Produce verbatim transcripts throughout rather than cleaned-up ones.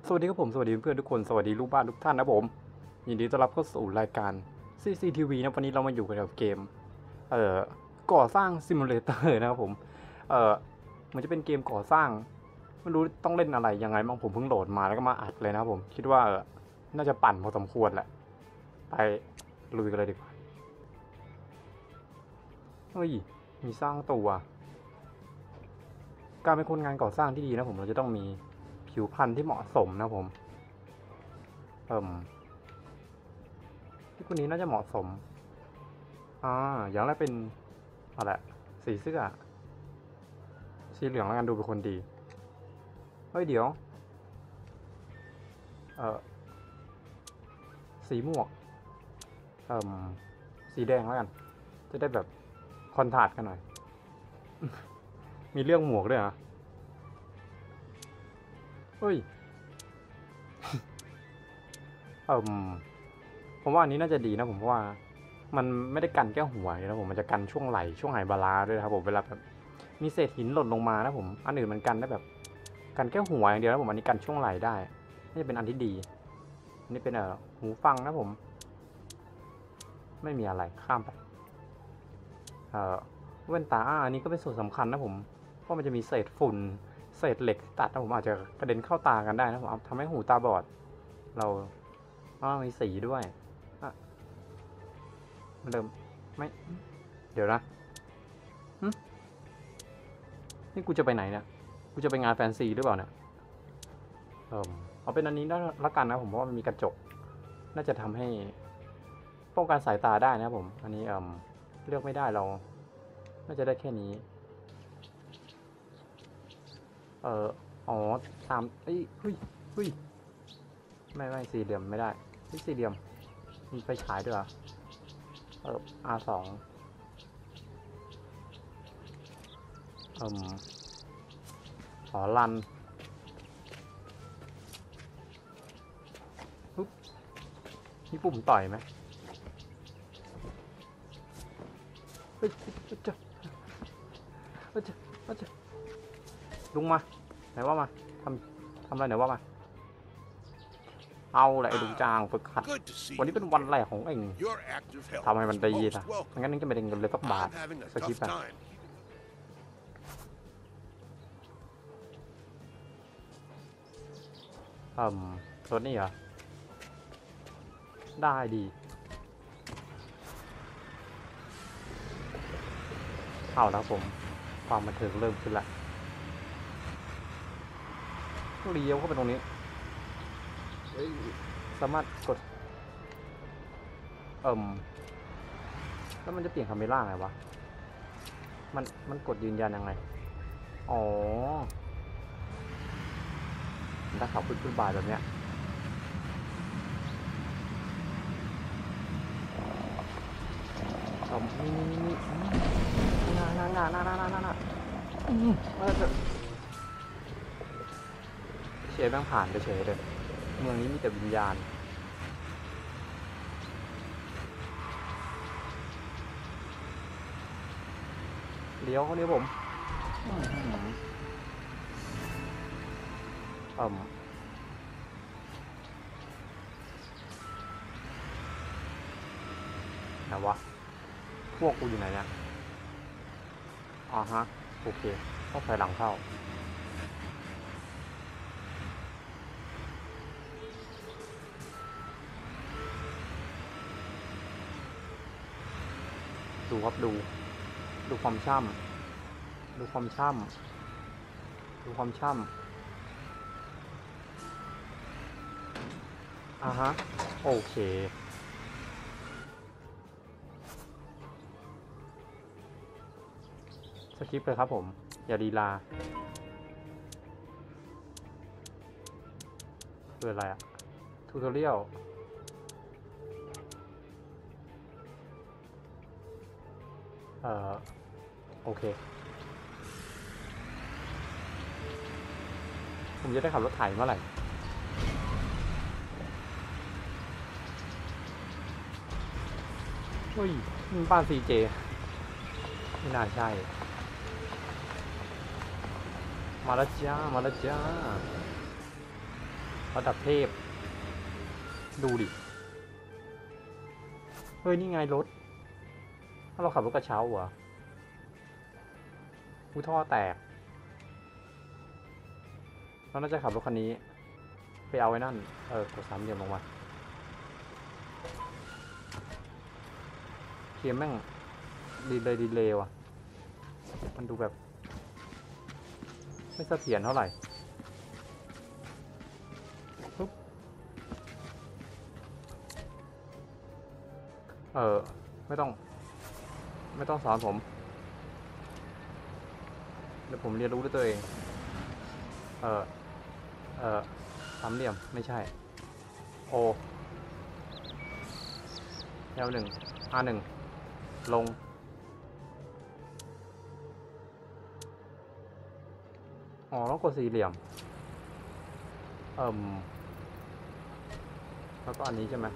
สวัสดีครับผมสวัสดีเพื่อนทุกคนสวัสดีลูกบ้านทุกท่านนะผมยินดีต้อนรับเข้าสู่รายการ ซี ซี ที วี นะวันนี้เรามาอยู่กันกับเกมเอ่อก่อสร้างซิมูเลเตอร์นะครับผมเอ่อมันจะเป็นเกมก่อสร้างไม่รู้ต้องเล่นอะไรยังไงบ้างผมเพิ่งโหลดมาแล้วก็มาอัดเลยนะครับผมคิดว่าเออน่าจะปั่นพอสมควรแหละไปลุยกันเลยดีกว่าเฮ้ยมีสร้างตัวการเป็นคนงานก่อสร้างที่ดีนะผมเราจะต้องมีผิวพรรณที่เหมาะสมนะผมเอ่ม ที่คนนี้น่าจะเหมาะสม อ่า อย่างแรกเป็นอะไรสีเสื้อสีเหลืองแล้วกันดูเป็นคนดี เฮ้ยเดี๋ยว เออสีหมวก เอ่มสีแดงแล้วกัน จะได้แบบคอนทราสต์กันหน่อย มีเรื่องหมวกด้วยเหรอเฮ้ย เอ่มผมว่าอันนี้น่าจะดีนะผมเพราะว่ามันไม่ได้กันแค่หัวนะผมมันจะกันช่วงไหล่ช่วงไหบาลาด้วยนะครับผมเวลาแบบมีเศษหินหล่นลงมานะผมอันอื่นมันกันได้แบบกันแค่หัวอย่างเดียวนะผมอันนี้กันช่วงไหล่ได้นี่จะเป็นอันที่ดีอันนี้เป็นเอ่อหูฟังนะผมไม่มีอะไรข้ามไปเอ่อแว่นตาอ่าอันนี้ก็เป็นส่วนสำคัญนะผมเพราะมันจะมีเศษฝุ่นเศษเหล็กตัดนะผมอาจจะกระเด็นเข้าตากันได้นะผมทำให้หูตาบอดเราอ๋อมีสีด้วยมันเดิมไม่เดี๋ยวนะนี่กูจะไปไหนเนี่ยกูจะไปงานแฟนซีหรือเปล่าเนี่ยเออเอาเป็นอันนี้ละกันนะผมเพราะว่ามันมีกระจกน่าจะทำให้ป้องกันสายตาได้นะผมอันนี้เออเลือกไม่ได้เราน่าจะได้แค่นี้เอออ๋อตามเอ้ยเฮ้ยเฮ้ยไม่ไม่สี่เหลี่ยมไม่ได้ที่สี่เหลี่ยมมีไฟฉายด้วยเหรอเออ อาร์ สองเอ่มขอรันปุ๊บนี่ปุ่มต่อยไหมเฮ้ยเจ้าเฮ้ยเจ้าเฮ้ยเจ้าลุงมาไหนว่ามาทำทำอะไรไหนว่ามาเอาแหละไอ้ลุงจางฝึกหัดวันนี้เป็นวันแรกของเองทำให้มันดีนะไม่งั้นนึงจะไม่ได้เงินเลยสักบาทสกิปไปเอ่มรถนี่เหรอได้ดีเอาแล้วผมความบันเทิงเริ่มขึ้นละเลี้ยวเข้าไปตรงนี้สามารถกดเอ่มแล้วมันจะเปลี่ยนคาเมล่าไงวะมันมันกดยืนยันยังไงอ๋อถ้าขับขึ้นขึ้นบายแบบเนี้ยอ๋อนี่นี่นี่นี่น่าน่าน่าน่าน่าน่าน่าอืมมาแล้วเถอะเฉยแม่งผ่านไปเฉยเลยเมืองนี้มีแต่วิญญาณเลี้ยวเขาเลี้ยวผมเอ่มไหนวะพวกกูอยู่ไหนเนี่ยอ่าฮะโอเคต้องใส่หลังเข้าดูครับดูดูความช่ำดูความช่ำดูความช่ำอ่าฮะโอเคสคริปต์เลยครับผมอย่าดีลาคืออะไรอะทูตอเรียลเอ่อโอเคผมจะได้ขับรถไถเมื่อไหร่เฮ้ยมันบ้าน ซี เจ ไม่น่าใช่มาแล้วจ้ามาแล้วจ้าระดับเทพดูดิเฮ้ยนี่ไงรถถ้าเราขับรถกระเช้าเหรออุ้ยท่อแตกเราน่าจะขับรถคันนี้ไปเอาไว้นั่นเออกดสามเหลี่ยมลงมาเกมแม่งดีเลยดีเลยว่ะมันดูแบบไม่เสถียรเท่าไหร่ปุ๊บเออไม่ต้องไม่ต้องสอนผมเดี๋ยวผมเรียนรู้ด้วยตัวเองเออเออสามเหลี่ยมไม่ใช่โอแนวหนึ่งอาหนึ่งลงอ๋อต้องกดสี่เหลี่ยมเอ่มแล้วก็อันนี้ใช่ไหม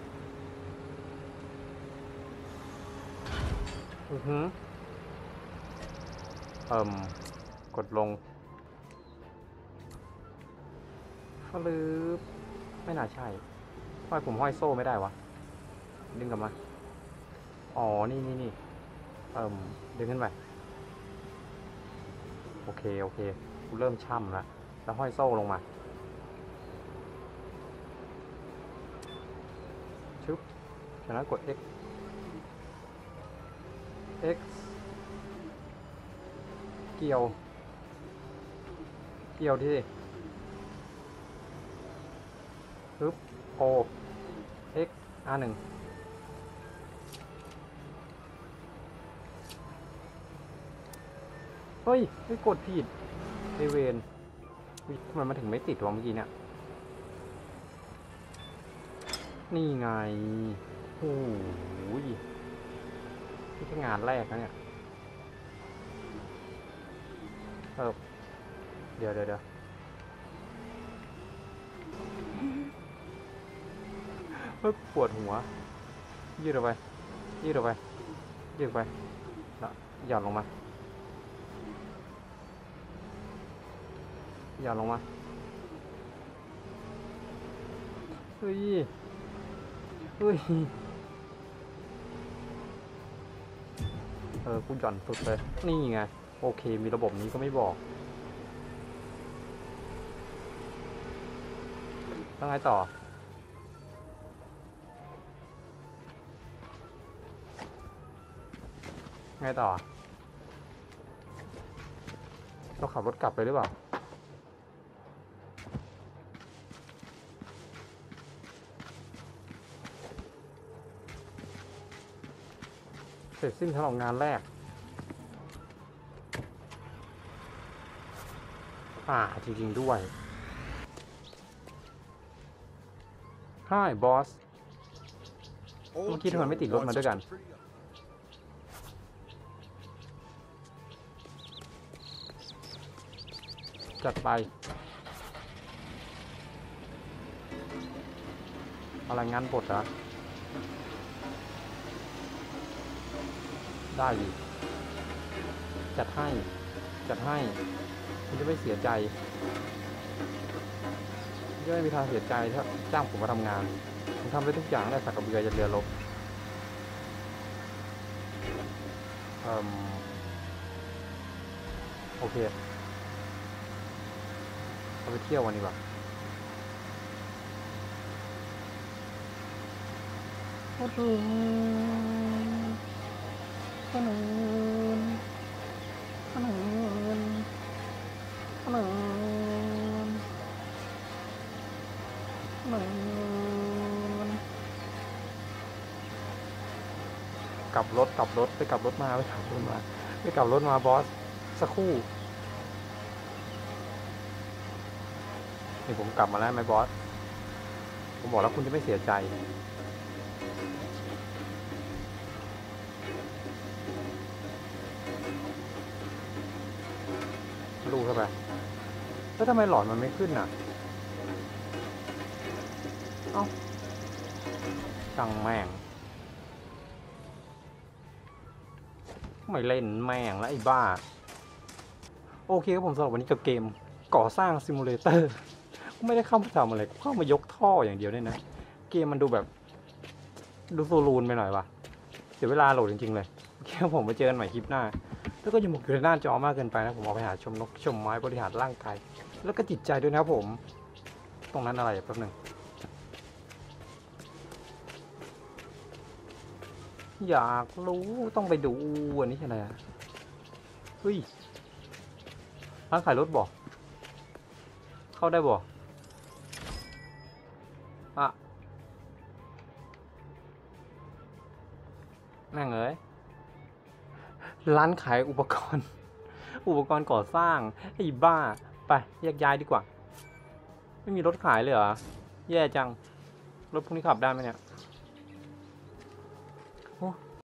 อือฮึเอ่มกดลงก็ลืบไม่น่าใช่ทำไมผมห้อยโซ่ไม่ได้วะดึงกลับมาอ๋อนี่นี่นี่เอ่มดึงขึ้นไปโอเคโอเคกูเริ่มช่ำแล้วแล้วห้อยโซ่ลงมาชึบจากนั้นกด X X เกี่ยวเกี่ยวที่ปึ๊บ O X อาหนึ่งเฮ้ยไม่กดผิดไอเวนทำไมมันถึงไม่ติดวะเมื่อกี้เนี่ยนี่ไงโอ้ยนี่แค่งานแรกนะเนี่ยเออเดี๋ยวเดี๋ยวเดี๋ยวเฮ้ยปวดหัวยืดออกไปยืดออกไปยืดออกไปแล้วหย่อนลงมาหย่อนลงมาเฮ้ยเฮ้ยเออกูหย่อนสุดเลยนี่ไงโอเคมีระบบนี้ก็ไม่บอกแล้วไงต่อไงต่อเราขับรถกลับไปหรือเปล่าเสร็จสิ้นสำหรับงานแรกอ่าจริงๆด้วย Hi boss เมื่อกี้ทำไมไม่ติดรถมาด้วยกันจัดไปอะไรงานบทเหรอได้ดิจัดให้จัดให้คุณจะไม่เสียใจจะไม่มีทางเสียใจถ้าจ้างผมมาทำงานผมทำได้ทุกอย่างได้สักกระเบือจะเรือรบเอ่อโอเคเราไปเที่ยววันนี้ป่ะโอ้โหขนมขนมขนมขนมกลับรถกลับรถไปกลับรถมาไปกลับรถมาไปกลับรถมาบอสสักครู่นี่ผมกลับมาแล้วไหมบอสผมบอกแล้วคุณจะไม่เสียใจลูกเข้าไปแล้วทำไมหลอดมันไม่ขึ้นอ่ะเอ้าช่างแม่งไม่เล่นแม่งแล้วไอ้บ้าโอเคครับผมสำหรับวันนี้กับเกมก่อสร้างซิมูเลเตอร์ไม่ได้เข้ามาทำอะไรเข้ามายกท่ออย่างเดียวเนี่ยนะเกมมันดูแบบดูโซลูนไปหน่อยวะเสียเวลาโหลดจริงๆเลยแค่ผมไปเจอกันใหม่คลิปหน้าแล้วก็อย่าหมกอยู่ในหน้าจอมากเกินไปนะผมเอาไปหาชมนกชมไม้บริหารร่างกายแล้วก็จิตใจด้วยนะครับผมตรงนั้นอะไรแป๊บนึงอยากรู้ต้องไปดูอันนี้อะไรอะเฮ้ยร้านขายรถบอกเข้าได้บ่อะแม่งเอ้ยร้านขายอุปกรณ์ อุปกรณ์ก่อสร้างไอ้บ้าไปแยกย้ายดีกว่าไม่มีรถขายเลยเหรอแย่จังรถพวกนี้ขับได้ไหมเนี่ย